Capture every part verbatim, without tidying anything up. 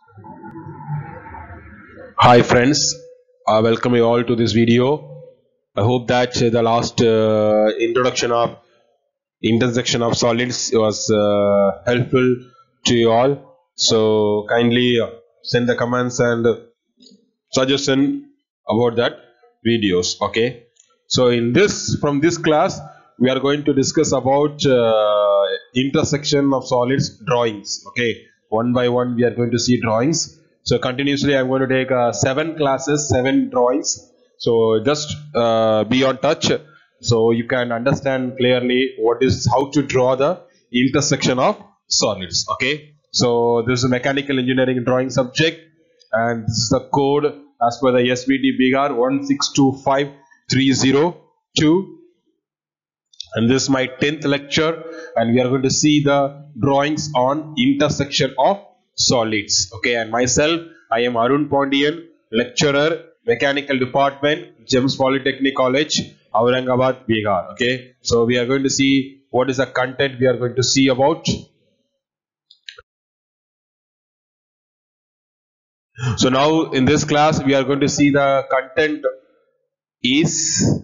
Hi friends, I welcome you all to this video. I hope that uh, the last uh, introduction of intersection of solids was uh, helpful to you all. So kindly uh, send the comments and suggestion about that videos. Okay. So in this from this class we are going to discuss about uh, intersection of solids drawings. Okay. One by one we are going to see drawings. So continuously I'm going to take uh, seven classes, seven drawings. So just uh, be on touch so you can understand clearly what is how to draw the intersection of solids. Okay. So this is a mechanical engineering drawing subject and this is the code as per the S B D B R one six two five three zero two, and this is my tenth lecture and we are going to see the drawings on intersection of solids. Okay, and myself, I am Arun Pondian, lecturer, mechanical department, Gems Polytechnic College, Aurangabad, Bihar. Okay, so we are going to see what is the content we are going to see about. So now in this class we are going to see the content is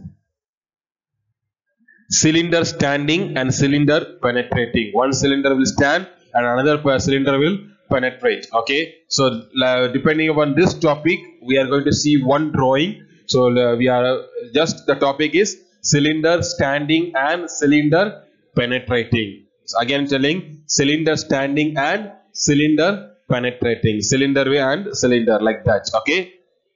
cylinder standing and cylinder penetrating. One cylinder will stand and another cylinder will penetrate. Okay, so uh, depending upon this topic we are going to see one drawing. So uh, we are just the topic is cylinder standing and cylinder penetrating. So again telling cylinder standing and cylinder penetrating, cylinder way and cylinder, like that. Okay.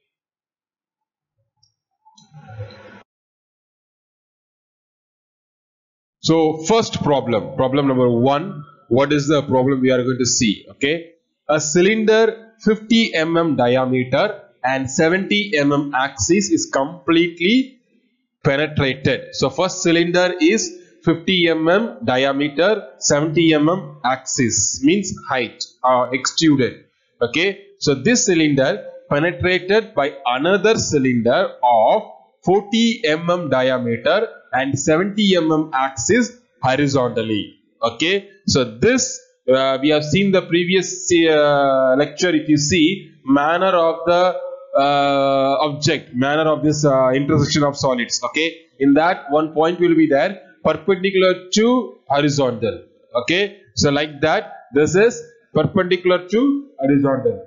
So first problem, problem number one, what is the problem we are going to see? Okay, a cylinder fifty millimeter diameter and seventy millimeter axis is completely penetrated. So first cylinder is fifty millimeter diameter, seventy millimeter axis means height or extruded. Okay, so this cylinder penetrated by another cylinder of forty millimeter diameter and seventy millimeter axis horizontally. Okay, so this uh, we have seen the previous uh, lecture. If you see manner of the uh, object, manner of this uh, intersection of solids. Okay, in that one point will be there perpendicular to horizontal. Okay, so like that this is perpendicular to horizontal.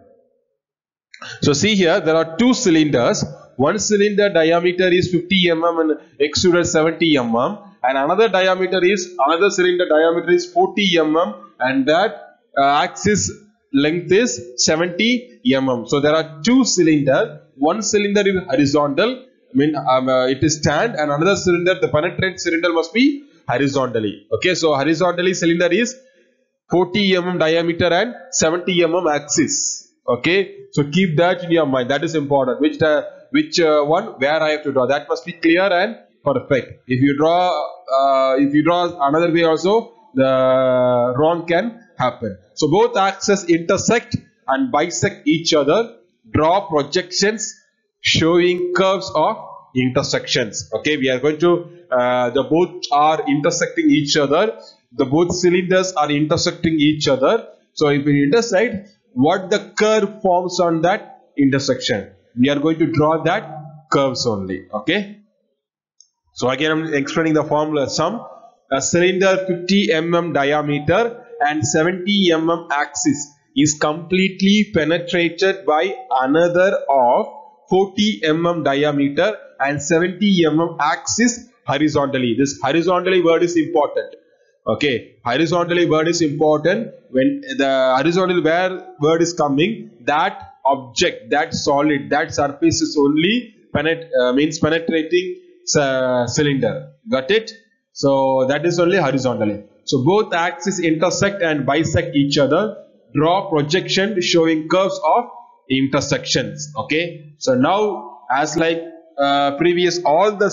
So see here there are two cylinders. One cylinder diameter is fifty millimeter and extruded seventy millimeter, and another diameter is another cylinder diameter is forty millimeter and that uh, axis length is seventy millimeter. So there are two cylinders. One cylinder is horizontal, I mean um, uh, it is stand, and another cylinder, the penetrate cylinder must be horizontally. Okay, so horizontally cylinder is forty millimeter diameter and seventy millimeter axis. Okay, so keep that in your mind. That is important. Which uh, which uh, one where I have to draw, that must be clear and perfect. If you draw uh, if you draw another way also, the wrong can happen. So both axes intersect and bisect each other. Draw projections showing curves of intersections. Okay, we are going to uh, the both are intersecting each other. The both cylinders are intersecting each other. So if we intersect, what the curve forms on that intersection, we are going to draw that curves only. Okay, so again I'm explaining the formula. Sum a cylinder fifty millimeter diameter and seventy millimeter axis is completely penetrated by another of forty millimeter diameter and seventy millimeter axis horizontally. This horizontally word is important. Okay, horizontally word is important. When the horizontal where word is coming, that object, that solid, that surface is only penet uh, means penetrating uh, cylinder. Got it? So that is only horizontally. So both axes intersect and bisect each other. Draw projection showing curves of intersections. Okay. So now as like uh, previous all the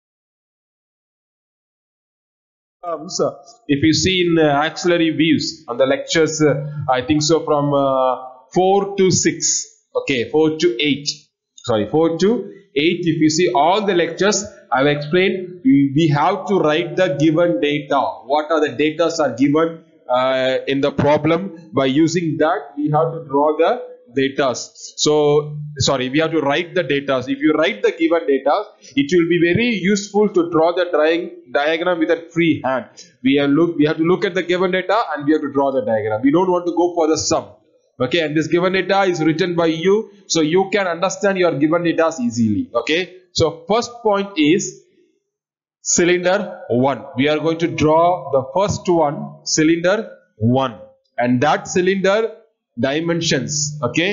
Uh, if you see in uh, auxiliary views on the lectures, uh, I think so from uh, four to six, okay, four to eight, sorry, four to eight. If you see all the lectures, I have explained we, we have to write the given data. What are the data are given uh, in the problem? By using that, we have to draw the data. So sorry, we have to write the data. If you write the given data, it will be very useful to draw the drawing diagram with a free hand. We have look we have to look at the given data and we have to draw the diagram. We don't want to go for the sum. Okay, and this given data is written by you, so you can understand your given data easily. Okay, so first point is cylinder one. We are going to draw the first one, cylinder one, and that cylinder dimensions. Okay,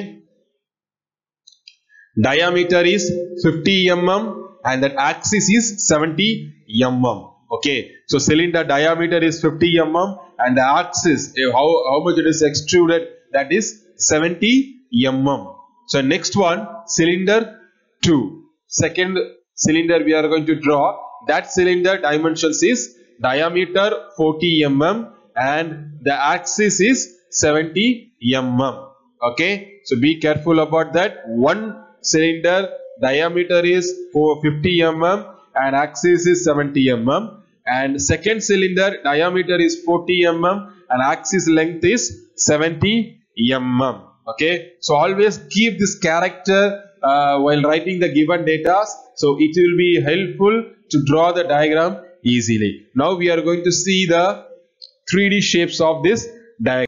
diameter is fifty millimeters and that axis is seventy millimeters. Okay, so cylinder diameter is fifty millimeters and the axis, how, how much it is extruded, that is seventy millimeters. So next one, cylinder two, second cylinder we are going to draw. That cylinder dimensions is diameter forty millimeters and the axis is seventy millimeters. Okay, so be careful about that. One cylinder diameter is fifty millimeters and axis is seventy millimeters, and second cylinder diameter is forty millimeters and axis length is seventy millimeters. Okay, so always keep this character uh, while writing the given data, so it will be helpful to draw the diagram easily. Now we are going to see the three D shapes of this diagram.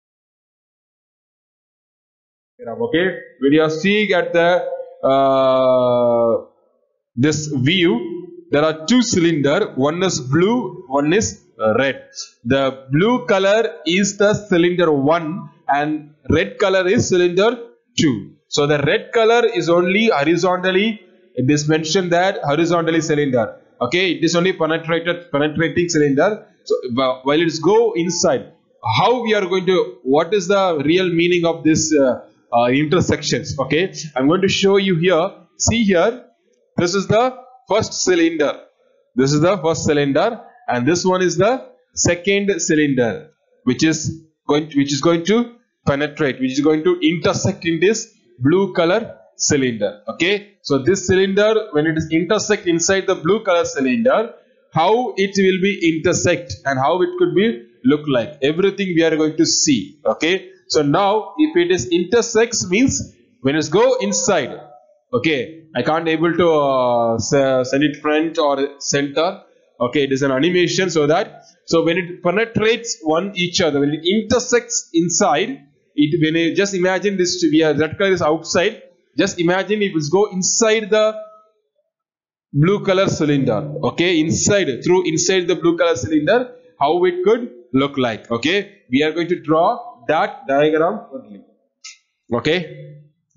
Okay, when you are seeing at the uh, this view, there are two cylinders. One is blue, one is red. The blue color is the cylinder one and red color is cylinder two. So the red color is only horizontally. It is mentioned that horizontally cylinder. Okay, it is only penetrated penetrating cylinder. So while it is go inside, how we are going to, what is the real meaning of this uh, uh, intersections? Okay, I'm going to show you here. See here, this is the first cylinder. This is the first cylinder, and this one is the second cylinder, which is going to, which is going to penetrate, which is going to intersect in this blue color cylinder. Okay, so this cylinder, when it is intersect inside the blue color cylinder, how it will be intersect and how it could be look like, everything we are going to see. Okay, so now if it is intersects means when it go inside. Okay, I can't able to uh, send it front or center. Okay, it is an animation, so that so when it penetrates one each other, when it intersects inside it, when you just imagine this to be a red color is outside, just imagine it will go inside the blue color cylinder. Okay, inside, through inside the blue color cylinder, how it could look like. Okay, we are going to draw that diagram only. Okay,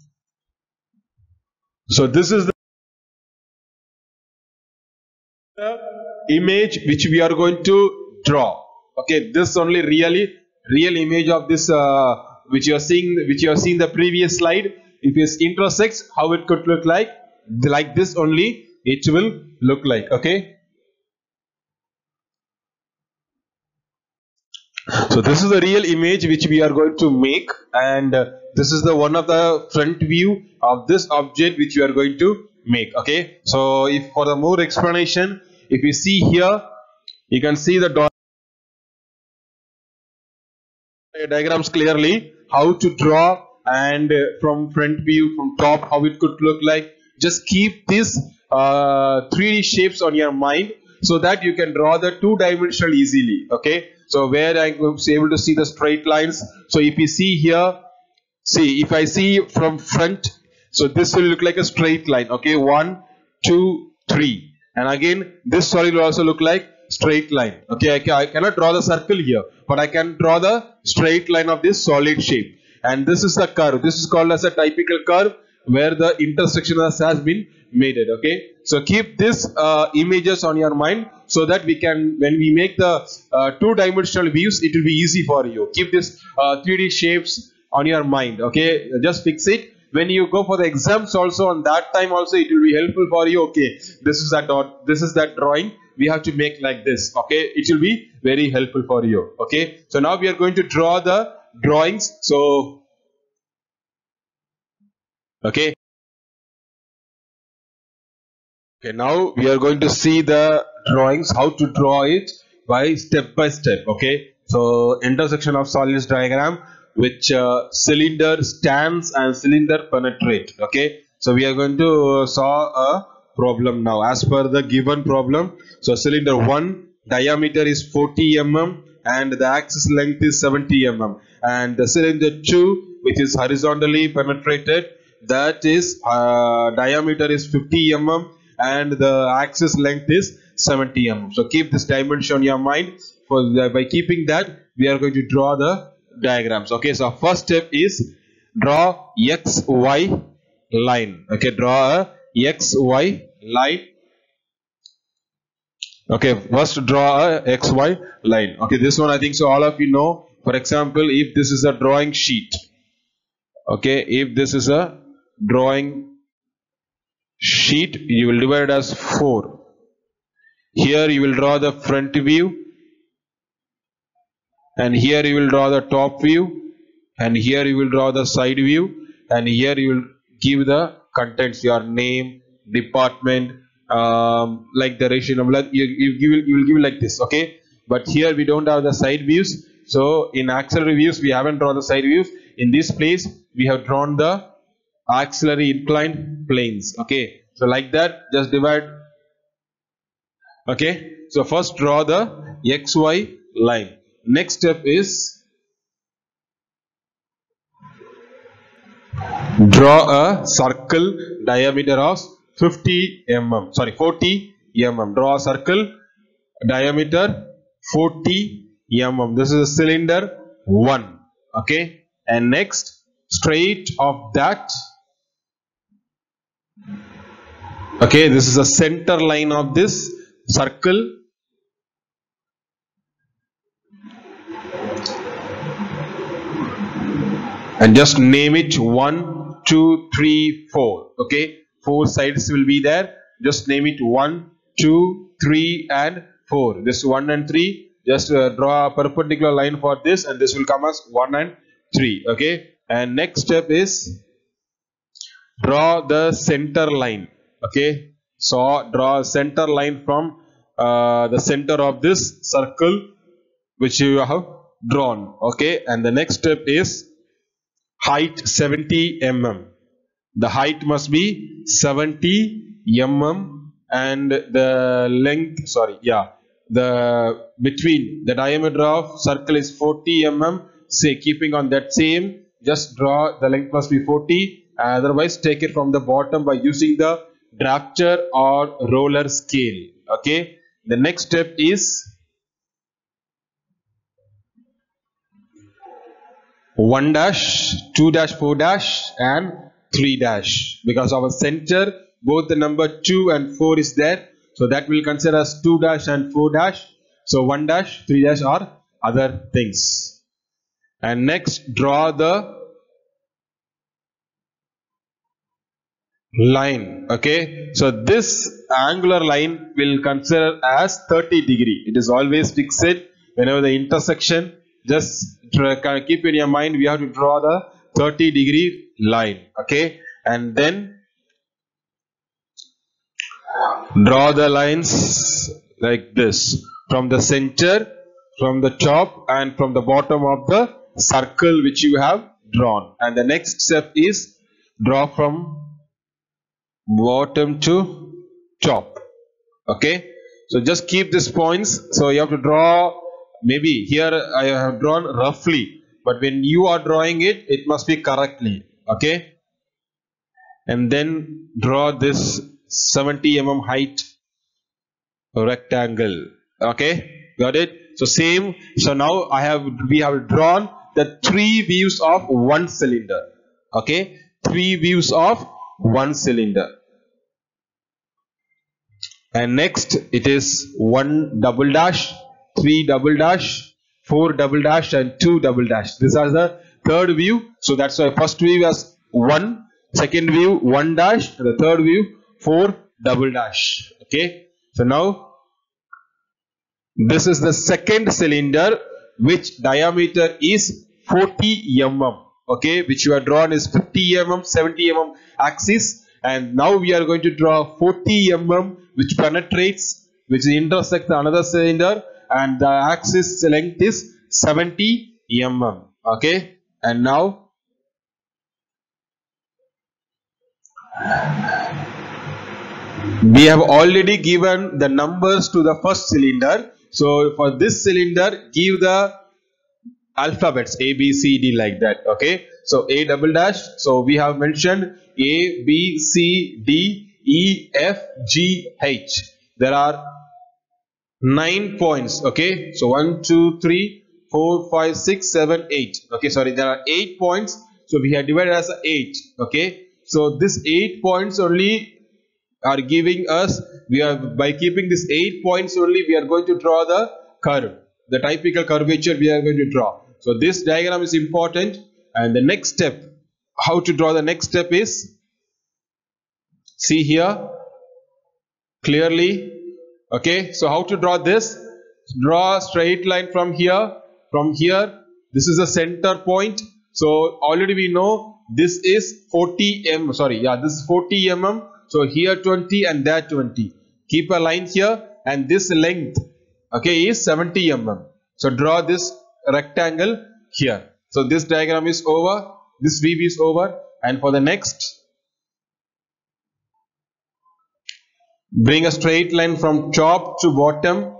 so this is the image which we are going to draw. Okay, this only really real image of this uh, which you are seeing, which you are seeing the previous slide. If it intersects, how it could look like, like this only it will look like. Okay, so this is the real image which we are going to make, and uh, this is the one of the front view of this object which you are going to make. Okay, so if for the more explanation, if you see here, you can see the diagrams clearly, how to draw, and uh, from front view, from top, how it could look like. Just keep these uh, three D shapes on your mind so that you can draw the two dimensional easily. Okay, so where I was able to see the straight lines. So if you see here, see if I see from front, so this will look like a straight line. Okay, one, two, three, and again this solid will also look like straight line. Okay, I, can, I cannot draw the circle here, but I can draw the straight line of this solid shape. And this is the curve. This is called as a typical curve where the intersection has been made it. Okay, so keep this uh, images on your mind so that we can, when we make the uh, two dimensional views, it will be easy for you. Keep this uh, three D shapes on your mind. Okay, just fix it. When you go for the exams also, on that time also it will be helpful for you. Okay, this is that dot, this is that drawing, we have to make like this. Okay, it will be very helpful for you. Okay, so now we are going to draw the drawings. So okay, okay, now we are going to see the drawings, how to draw it by step by step. Okay, so intersection of solids diagram, which uh, cylinder stands and cylinder penetrate. Okay, so we are going to uh, solve a problem now as per the given problem. So cylinder one diameter is forty millimeters and the axis length is seventy millimeters, and the cylinder two, which is horizontally penetrated, that is uh, diameter is fifty millimeters and the axis length is seventy millimeters. So keep this dimension in your mind. For the, by keeping that, we are going to draw the diagrams. Okay, so first step is draw X Y line. Okay, draw a X Y line. Okay, first draw a X Y line. Okay, this one I think so all of you know. For example, if this is a drawing sheet. Okay, if this is a drawing sheet, you will divide as four. Here you will draw the front view, and here you will draw the top view, and here you will draw the side view, and here you will give the contents, your name, department, um, like the ratio number. You, you, give, you will give like this. Okay, but here we don't have the side views. So in auxiliary views we haven't drawn the side views. In this place we have drawn the auxiliary inclined planes. Okay, so like that, just divide. Okay, so first draw the X Y line. Next step is draw a circle diameter of fifty millimeters, sorry forty millimeters. Draw a circle diameter forty millimeters. This is a cylinder one. Okay, and next straight of that, okay, this is a center line of this circle. And just name it one, two, three, four. Okay, four sides will be there. Just name it one, two, three, and four. This one and three. Just uh, draw a perpendicular line for this, and this will come as one and three. Okay, and next step is draw the center line. Okay, so draw a center line from uh, the center of this circle which you have drawn. Okay, and the next step is height seventy millimeters. The height must be seventy millimeters, and the length, sorry, yeah, the between the diameter of circle is forty millimeters. Say, keeping on that same, just draw the length must be forty. Otherwise, take it from the bottom by using the drafter or roller scale. Okay. The next step is one dash, two dash, four dash, and three dash. Because our center, both the number two and four is there, so that will consider as two dash and four dash. So one dash, three dash are other things. And next, draw the line. Okay, so this angular line will consider as thirty degree. It is always fixed whenever the intersection. Just keep in your mind, we have to draw the thirty degree line. Okay, and then draw the lines like this from the center, from the top, and from the bottom of the circle which you have drawn. And the next step is draw from bottom to top. Okay, so just keep these points. So you have to draw. Maybe here I have drawn roughly, but when you are drawing it, it must be correctly. Okay, and then draw this seventy millimeter height rectangle. Okay, got it? So same. So now I have we have drawn the three views of one cylinder. Okay, three views of one cylinder. And next it is one double dash, three double dash, four double dash, and two double dash. These are the third view. So that's why first view was one, second view one dash, and the third view four double dash. Okay. So now this is the second cylinder which diameter is forty millimeters. Okay, which you have drawn is fifty millimeters, seventy millimeters axis, and now we are going to draw forty millimeters which penetrates, which intersects another cylinder, and the axis length is seventy millimeters. Okay, And now we have already given the numbers to the first cylinder. So for this cylinder, give the alphabets A, B, C, D like that. Okay. So A double dash. So we have mentioned A, B, C, D, E, F, G, H. There are nine points. Okay. So one, two, three, four, five, six, seven, eight. Okay. Sorry, there are eight points. So we have divided as eight. Okay. So this eight points only are giving us, we are by keeping this eight points only, we are going to draw the curve, the typical curvature we are going to draw. So this diagram is important, and the next step, how to draw the next step is, see here clearly. Okay, so how to draw this? Draw a straight line from here, from here, this is the center point. So already we know this is forty millimeters, sorry, yeah, this is forty millimeters. So here twenty and there twenty. Keep a line here, and this length, okay, is seventy millimeters. So draw this rectangle here. So this diagram is over, this weave is over, and for the next, bring a straight line from top to bottom,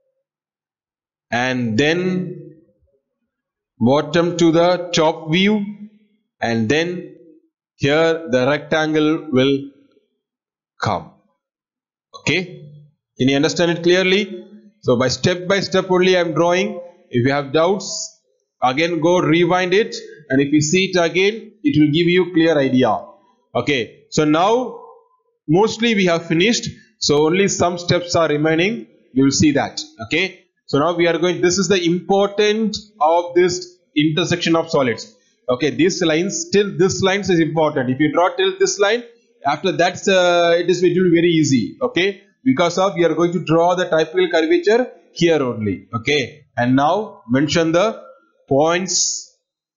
and then bottom to the top view, and then here the rectangle will come. Okay, can you understand it clearly? So by step by step only I am drawing. If you have doubts, again go rewind it, and if you see it again, it will give you clear idea. Okay, so now mostly we have finished, so only some steps are remaining. You will see that. Okay, so now we are going, this is the important of this intersection of solids. Okay, this lines, till this lines is important. If you draw till this line, after that uh, it is, it will be very easy. Okay, because of we are going to draw the typical curvature here only. Okay, and now mention the points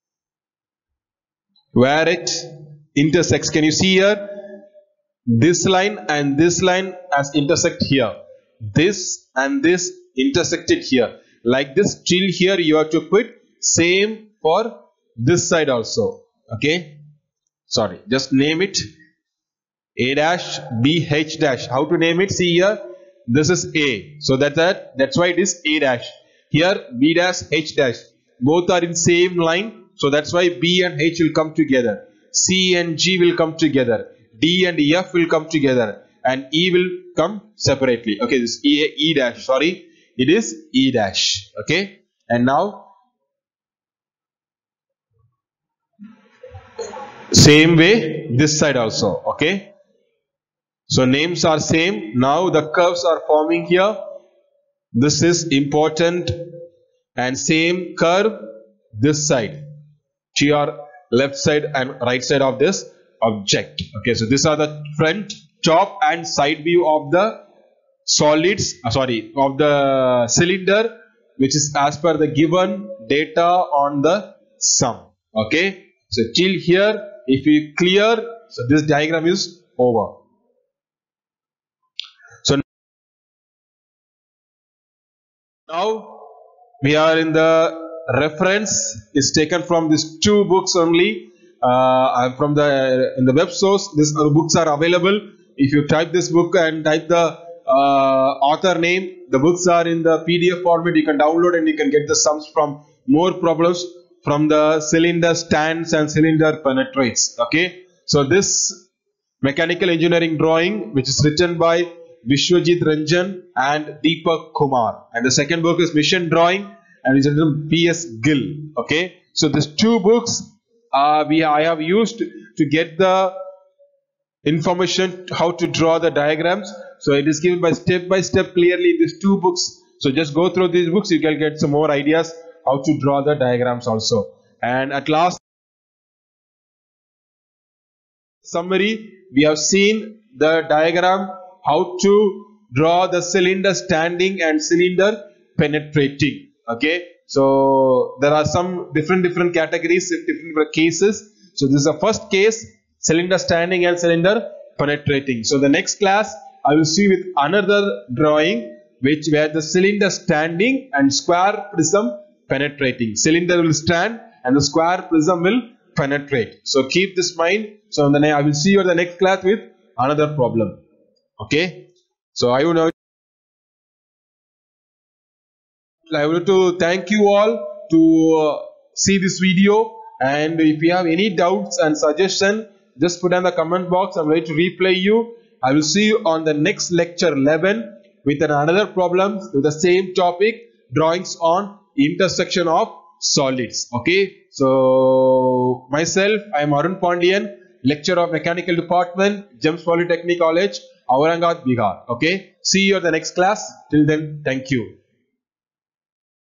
where it intersects. Can you see here? This line and this line as intersect here. This and this intersected here. Like this, till here you have to put same for this side also. Okay, sorry, just name it A dash, B, H dash. How to name it? See here, this is A, so that that that's why it is A dash. Here B dash, H dash, both are in same line, so that's why B and H will come together. C and G will come together. D and F will come together, and E will come separately. Okay, this E, E dash. Sorry, it is E dash. Okay, and now same way this side also. Okay. So names are same. Now the curves are forming here. This is important, and same curve this side to your left side and right side of this object. Okay, so these are the front, top and side view of the solids, uh, sorry, of the cylinder, which is as per the given data on the sum. Okay, so till here, if you clear, so this diagram is over. Now we are in the reference is taken from these two books only. Uh, from the in the web source, these books are available. If you type this book and type the uh, author name, the books are in the P D F format. You can download and you can get the sums from more problems from the cylinder stands and cylinder penetrates. Okay, so this mechanical engineering drawing, which is written by Vishwajit Ranjan and Deepak Kumar, and the second book is Mission Drawing and it's written P S Gill. Okay, so these two books uh, we I have used to get the information how to draw the diagrams. So it is given by step by step clearly in these two books. So just go through these books, you can get some more ideas how to draw the diagrams also. And at last, summary, we have seen the diagram how to draw the cylinder standing and cylinder penetrating. Okay, so there are some different different categories, different, different cases. So this is the first case, cylinder standing and cylinder penetrating. So the next class I will see with another drawing which where the cylinder standing and square prism penetrating. Cylinder will stand and the square prism will penetrate. So keep this mind. So then I will see you in the next class with another problem. Okay. So I would I would like to thank you all to uh, see this video, and if you have any doubts and suggestion, just put in the comment box. I'm ready to reply you. I will see you on the next lecture eleven with another problem with the same topic, drawings on intersection of solids. Okay. So myself, I am Arun Pandian, lecturer of mechanical department, GEMS Polytechnic College, Aurangabad, Bihar. Okay. See you at the next class. Till then, thank you.